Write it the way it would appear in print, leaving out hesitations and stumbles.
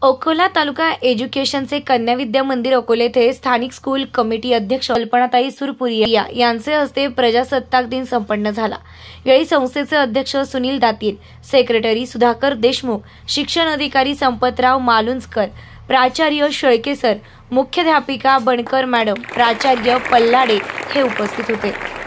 अकोला तालुका एज्युकेशनचे कन्या विद्या मंदिर अकोले येथे स्थानिक स्कूल कमिटी अध्यक्ष कल्पनाताई सुरपुरिया यांचे हस्ते प्रजासत्ताक दिन संपन्न झाला। यावेळी संस्थेचे अध्यक्ष सुनील दातीर, सेक्रेटरी सुधाकर देशमुख, शिक्षण अधिकारी संपतराव मालुंजकर, प्राचार्य शेळके सर, मुख्याध्यापिका बनकर मॅडम, प्राचार्य पल्लाडे हे उपस्थित होते।